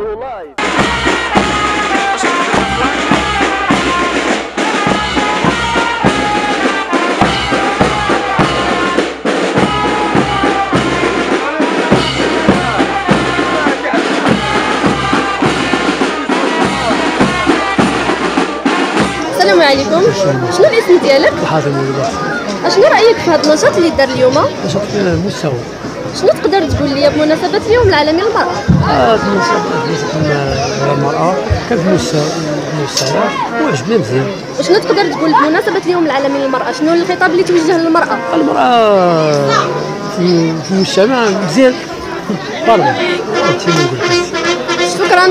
لايف. السلام عليكم. شنو الاسم ديالك؟ حازم وليدات. شنو رايك في هذا النشاط اللي دار اليوم؟ نشاط مستوى. شنو تقدر تقول لي بمناسبه اليوم العالمي للمراه؟ بالنسبه للمراه كان في مستوى وعجبنا مزيان. وشنو تقدر تقول بمناسبه اليوم العالمي للمراه؟ شنو الخطاب اللي توجه للمراه؟ المراه في المجتمع مزيان بارك هادشي اللي نقول. شكرا.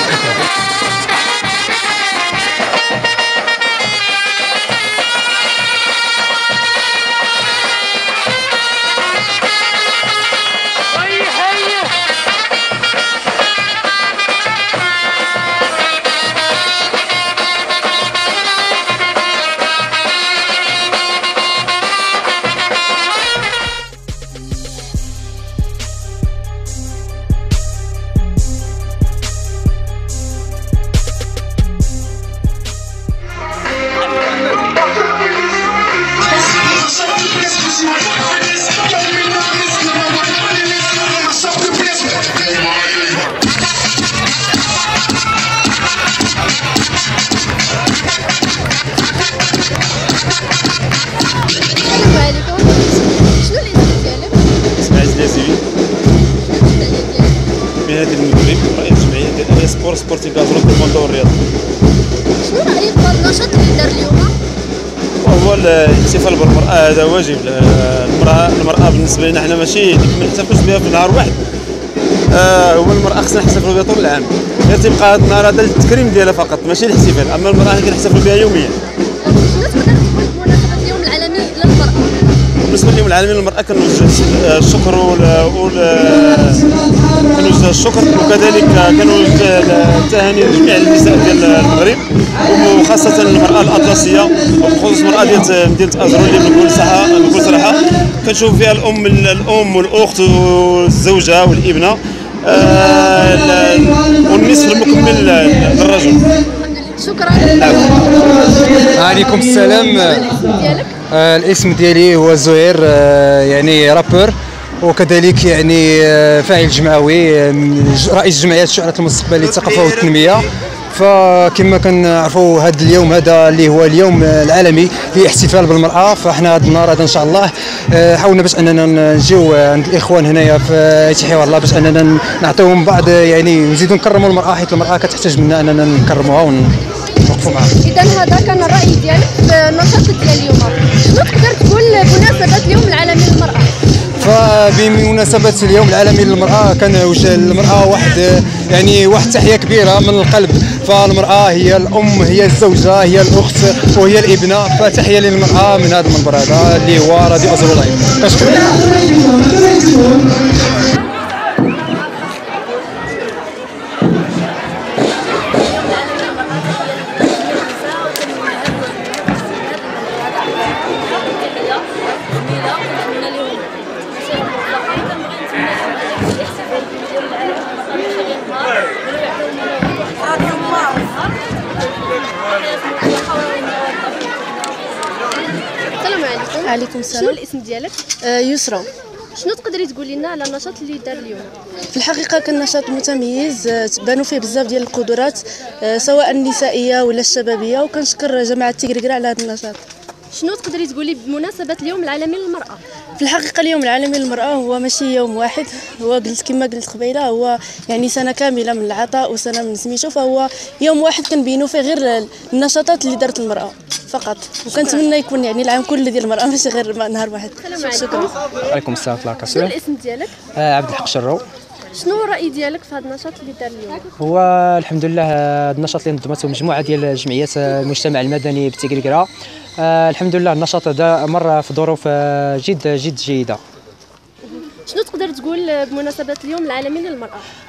مهنة المدرب ورئيس جمعية ديال اي سبور سبورتي كازرون في المنطقة والرياضة. شنو رايك في هذا النشاط اللي دار اليوم؟ وهو الاحتفال بالمرأة هذا واجب. المرأة بالنسبة لنا حنا ماشي ما نحتفلوش بها في نهار واحد. هو المرأة خصنا نحتفلوا بها طول العام. غير تيبقى هذا النهار هذا للتكريم ديالها فقط ماشي الاحتفال، اما المرأة كنحتفلوا بها يوميا. شنو تقدر تقول بمناسبه اليوم العالمي للمراه؟ بالنسبة لليوم العالمي للمرأة كنوجه الشكر كنوجه الشكر وكذلك كنوجه التهاني لجميع النساء ديال المغرب وخاصة المرأة الأطلسية وبخصوص المرأة ديال مدينة أزرون اللي بكل صراحة كنشوف فيها الأم والأخت والزوجة والابنة والنصف المكمل للرجل. شكرا. عليكم السلام. الاسم ديالك؟ الاسم ديالي هو زهير، يعني رابور وكذلك يعني فاعل جمعوي، رئيس جمعية الشعراء المستقبل للثقافة والتنمية. فكما كنعرفوا هذا اليوم هذا اللي هو اليوم العالمي للاحتفال بالمرأة، فاحنا هذا النهار هذا ان شاء الله حاولنا باش اننا نجيو عند الاخوان هنايا في حوار الله باش اننا نعطيوهم بعض يعني نزيدوا نكرموا المرأة، حيث المرأة كتحتاج منا اننا نكرموها ونوقفوا معها. اذا هذا كان الراي ديالك في النشاط ديال اليوم. شنو تقدر تقول بمناسبه اليوم العالمي للمراه؟ فبمناسبة اليوم العالمي للمرأة كنوجه للمرأة واحد تحية كبيرة من القلب. فالمرأة هي الأم، هي الزوجة، هي الأخت وهي الابنة، فتحية للمرأة من هذا المنبر هذا اللي هو راديو أزرو لايف. كنشكرك. السلام عليكم. عليكم السلام. شنو الاسم ديالك؟ يسرى. شنو تقدري تقولي لنا على النشاط اللي دار اليوم؟ في الحقيقه كان نشاط متميز، تبانوا فيه بزاف ديال القدرات سواء النسائيه ولا الشبابيه، وكنشكر جماعه تيغريكرا على هذا النشاط. شنو تقدري تقولي بمناسبه اليوم العالمي للمراه؟ في الحقيقه اليوم العالمي للمراه هو ماشي يوم واحد، هو كما قلت قبيله هو يعني سنه كامله من العطاء وسنه من سميتو، فهو يوم واحد كنبينوا فيه غير النشاطات اللي دارت المراه فقط، وكنتمنى يكون يعني العام كله ديال المراه ماشي غير نهار واحد. شكرا. وعليكم السلام ورحمة الله. شنو الاسم ديالك؟ عبد الحق شرو. شنو الراي ديالك في هذا النشاط اللي دار اليوم؟ هو الحمد لله هذا النشاط اللي نظمته مجموعه ديال جمعيات المجتمع المدني بتيغريكرا. الحمد لله النشاط هذا مر في ظروف جد جيده. شنو تقدر تقول بمناسبه اليوم العالمي للمراه؟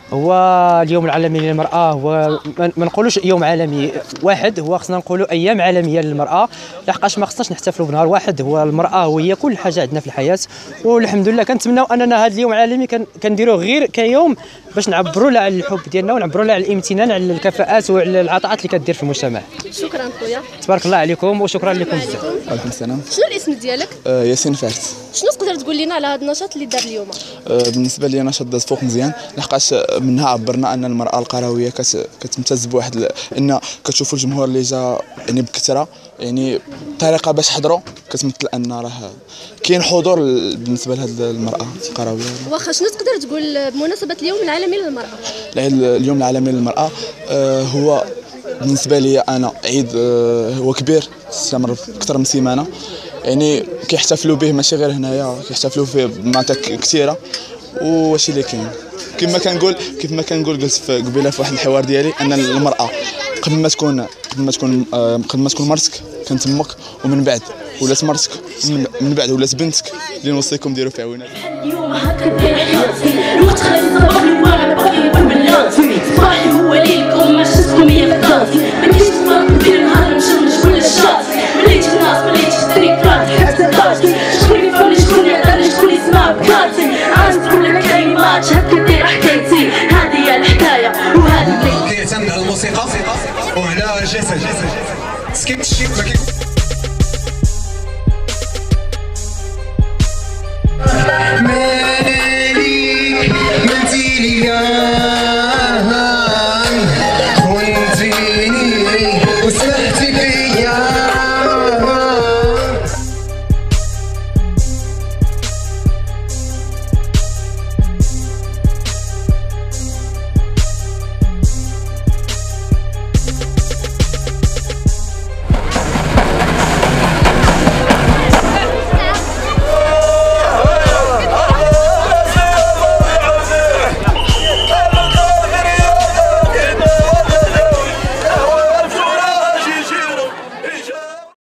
هو اليوم العالمي للمرأة، هو ما نقولوش يوم عالمي واحد، هو خصنا نقولوا أيام عالمية للمرأة، لحقاش ما خصناش نحتفلوا بنهار واحد. هو المرأة وهي كل حاجة عندنا في الحياة، والحمد لله كنتمناو أننا هذا اليوم العالمي كنديروه غير كيوم باش نعبروا له على الحب ديالنا ونعبروا له على الامتنان على الكفاءات وعلى العطاءات اللي كدير في المجتمع. شكرا خويا. تبارك الله عليكم وشكرا لكم بزاف. وعليكم السلام. شنو الاسم ديالك؟ ياسين فارس. شنو تقدر تقول لنا على هذا النشاط اللي دار اليوم؟ بالنسبه لي نشاط داز فوق مزيان، لحقاش منها عبرنا ان المراه القرويه كتمتاز بواحد ان كتشوفوا الجمهور اللي جا يعني بكثره، يعني طريقه باش حضروا كتمثل ان راه كاين حضور بالنسبه لهذه المراه القرويه. واخا شنو تقدر تقول بمناسبه اليوم العالمي للمراه؟ اليوم العالمي للمراه هو بالنسبه لي انا عيد هو كبير، استمر اكثر من سيمانه، يعني كيحتفلوا به ماشي غير هنايا، كيحتفلوا فيه بمناطق كثيره. واشي اللي كاين كيف ما كنقول قلت قبيله في واحد الحوار ديالي ان المراه قبل ما تكون مرتك كانت امك، ومن بعد ولات مرتك، من بعد ولات بنتك. اللي نوصيكم ديروا فيها وين اليوم هكا داير حياتي، الوقت خلي صبرني وانا باقي بالملياتي، صباحي هو ليلكم ما شفتكم هي غداتي، مانيش تفرق بين نهار نشمش ولا الشات، مليتك ناس مليتك تريكات حتى ذاتي، شكون يفهمني شكون يعطيني شكون يسمع بكاتي، عاد كل كلمات هكا داير حكايتي، هذه هي الحكايه وهذا اللي كيعتمد على الموسيقى وعلى الجسد. سكيت الشيء ما